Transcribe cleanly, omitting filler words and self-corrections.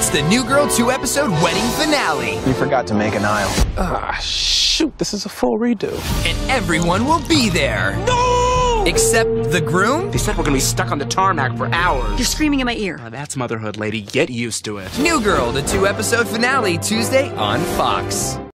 It's the New Girl 2-episode wedding finale. You forgot to make an aisle. Ah, shoot, this is a full redo. And everyone will be there. No! Except the groom? They said we're gonna be stuck on the tarmac for hours. You're screaming in my ear. That's motherhood, lady. Get used to it. New Girl, the 2-episode finale, Tuesday on Fox.